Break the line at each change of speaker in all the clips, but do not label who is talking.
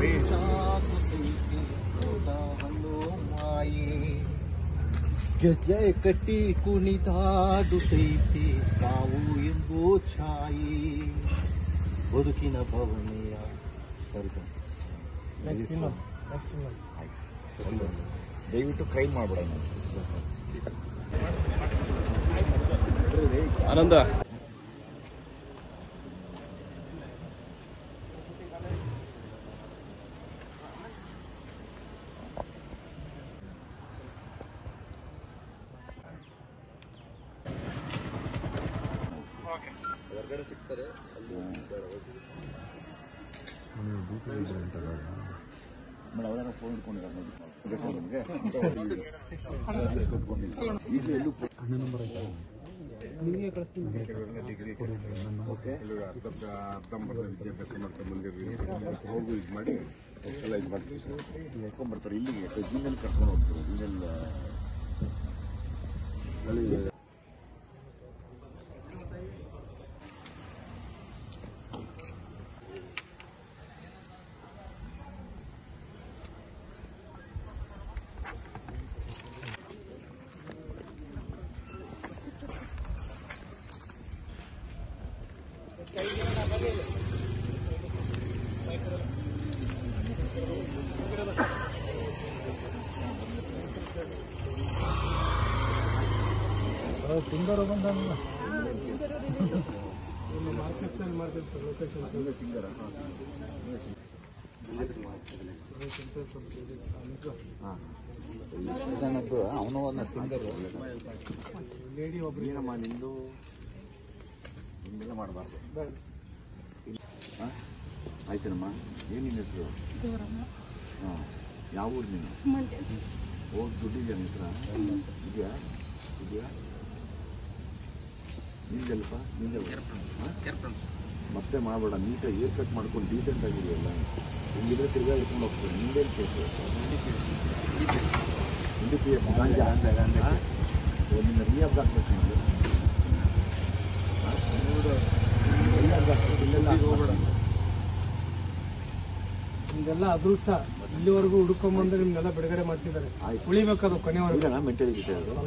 ಗೆಜ್ಜೆ ಕಟ್ಟಿ ಕುಣಿದಾಡುತ್ತೈತಿ ಸಾವು ಎಂಬೋ ಛಾಯಿ ಬದುಕಿನ ಭವನೆಯ ಸರಿ ಸರ್
ದಯವಿಟ್ಟು ಕೈ ಮಾಡ್ಬಿಡೋಣ
ಆನಂದ
ಹೊರಗಡೆ ಸಿಗ್ತಾರೆ ಅಲ್ಲಿ ಮೇಡಮ್ ಅವರ ಫೋನ್ ಇಟ್ಕೊಂಡಿದ್ದಾರೆ ಈಗ ಎಲ್ಲೂ ನಂಬರ್ ಅರ್ಧಂಬರ್ಧ ವಿದ್ಯಾಭ್ಯಾಸ ಮಾಡ್ಕೊಂಡು ಬಂದಿರ್ತೀವಿ ಹೋಗು ಇದು ಮಾಡಿ ಎಲ್ಲ ಇದು ಮಾಡ್ತೀವಿ ಸರ್ ಹೇಳ್ಕೊಂಡ್ಬರ್ತಾರೆ ಇಲ್ಲಿಗೆ ಜಿನಲ್ಲಿ ಕರ್ಕೊಂಡು ಹೋಗ್ತಾರೆ ಜಿನಲ್ಲಿ
ಸಿಂಗರು ಬಂದ ಲೊಕೇಶನ್
ಅವನು ಒಂದು ಸಿಂಗರ್
ಲೇಡಿ ಒಬ್ರು
ಏನಮ್ಮ ನಿಂದು ಹಿಂಗೆಲ್ಲ ಮಾಡಬಾರ್ದು ಆಯ್ತೇನಮ್ಮ ಏನು ನಿನ್ನ ಹೆಸರು ಹಾಂ ಯಾವ ಊರು ನೀನು ಹೋಗಿ ದುಡ್ಡಿದ್ಯಾ ನಿನ್ನ ಹತ್ರ ಇದೆಯಾ ಇದೆಯಾ ನಿಂದಲ್ಪ ಮತ್ತೆ ಮಾಡಬೇಡ ನೀಟಾಗಿ ಏರ್ ಕಟ್ ಮಾಡ್ಕೊಂಡು ಡೀಸೆಂಟ್ ಆಗಿದೆಯಲ್ಲ ಹಿಂಗಿದ್ರೆ ತಿರ್ಗಾ ಇಟ್ಕೊಂಡು ಹೋಗ್ತಾರೆ ನಿಂದೇನು ಕೇಸು NDPS ಗಾಂಜಾ ನಿನ್ನ ರಿಯಾಬ್ ಹಾಕ್ಬೇಕು ಹೋಗ್ಬೇಡ
ನಿಮ್ಗೆಲ್ಲ ಅದೃಷ್ಟ ಇಲ್ಲಿವರೆಗೂ ಹುಡುಕೊಂಡ್ಬಂದ್ರೆ ನಿಮ್ಗೆಲ್ಲ ಬಿಡುಗಡೆ ಮಾಡಿಸಿದ್ದಾರೆ ಉಳಿಬೇಕದು ಕೊನೆವರೆಗೂ
ಮೆಂಟಾಲಿಟಿ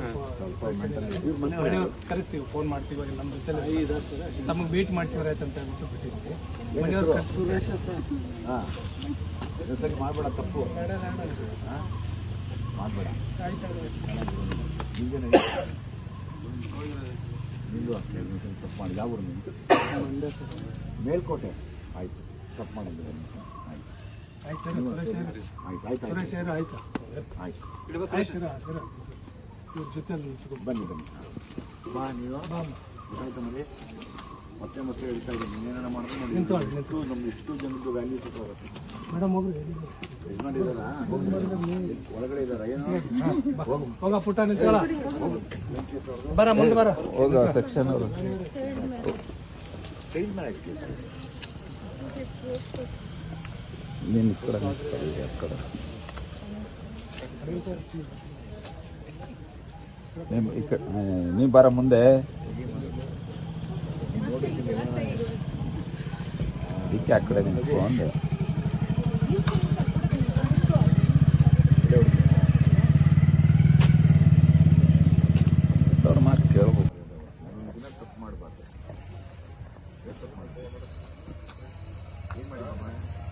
ಕರೆಸ್ತೀವಿ ಫೋನ್ ಮಾಡ್ತೀವಿ ನಮ್ಮ ಜೊತೆ ತಮಗೆ ಮೀಟ್ ಮಾಡಿಸಿದ್ರೆ ಆಯ್ತಂತ ಹೇಳ್ಬಿಟ್ಟು ಬಿಟ್ಟಿದ್ವಿ ಮನೆಯವ್ರು ಸುರೇಶ
ಹಾಂ ಸರಿ ಮಾಡಬೇಡ ತಪ್ಪು ಮಾಡಬೇಡ ನಿಂದು ಅಷ್ಟೇ ತಪ್ಪು ಮಾಡಿ ಯಾವ ಊರು ನಿಂದು ಮೇಲ್ಕೋಟೆ ಆಯಿತು ತಪ್ಪು ಮಾಡಿದ್ರೆ
ಆಯ್ತು ಸುರೇಶ್ ಆಯ್ತು ಇವ್ರ ಜೊತೆ
ಬನ್ನಿ ಬಾ ನೀವು ಆಯ್ತು ಮನೆ ಮತ್ತೆ ಮತ್ತೆ ಹೇಳ್ತಾ ಇದ್ದೀನಿ ನೀನೇನ ಮಾಡ್ಕೊಂಡು ನೋಡಿ ನಮ್ದು ಇಷ್ಟು ಜನದ್ದು ವ್ಯಾಲ್ಯೂ ಸಿಕ್ಕಾಗುತ್ತೆ
ಮೇಡಮ್ ಹೋಗ್ರಿ
ಯಜಮಾನಿದಾರ ಒಳಗಡೆ ಇದಾರ ಏನು
ಹೋಗ ಪುಟ್ಟ ನಿಂತ್ಕೊಳ್ಳ ಬರ ಮುಂದೆ ಬರ
ಹೋಗ ಸೆಕ್ಷನ್ ಅವರು ಚೇಂಜ್ ಮಾಡಿ ನೀನು ನೀ ಬರ ಮುಂದೆ ಇದಕ್ಕೆ ಆ ಕಡೆ ನಿಂತ್ಕೊಂಡು ಅವ್ರ ಮಾತು ಕೇಳ್ಬೇಕು ತಪ್ಪು ಮಾಡಬಾರ್ದು ಏನು ಮಾಡಿದಮ್ಮ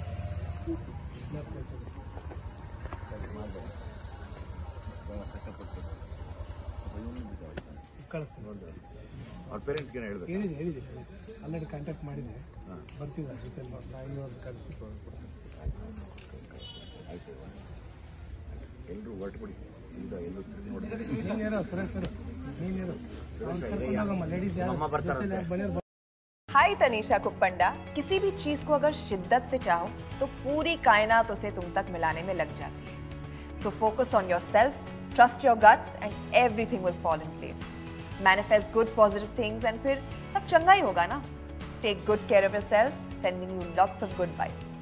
ಅವ್ರ ಪೇರೆಂಟ್ಸ್ಗೆ
ಹೇಳಿದೆ ಆಲ್ರೆಡಿ ಕಾಂಟ್ಯಾಕ್ಟ್ ಮಾಡಿದೆ ಬರ್ತಿದ್ದಾರೆ ಜೊತೆ ನಾಯಿನವ್ರು ಕಳಿಸಿ
ಎಲ್ಲರೂ ಹೊರಟುಬಿಡಿ ಈಗ ಎಲ್ಲರೂ
ನೀನೇರೋ ಸುರೇಶ್ ನೀನೇರೋ ಲೇಡೀಸ್ ಯಾರು
हाय तनीषा कुप्पंडा। किसी भी चीज को अगर शिद्दत से चाहो तो पूरी कायनात उसे तुम तक मिलाने में लग जाती है। So focus on yourself, trust your guts and everything will fall in place. Manifest good positive things and फिर सब चंगा ही होगा ना। Take good care of yourself, sending you lots of good vibes.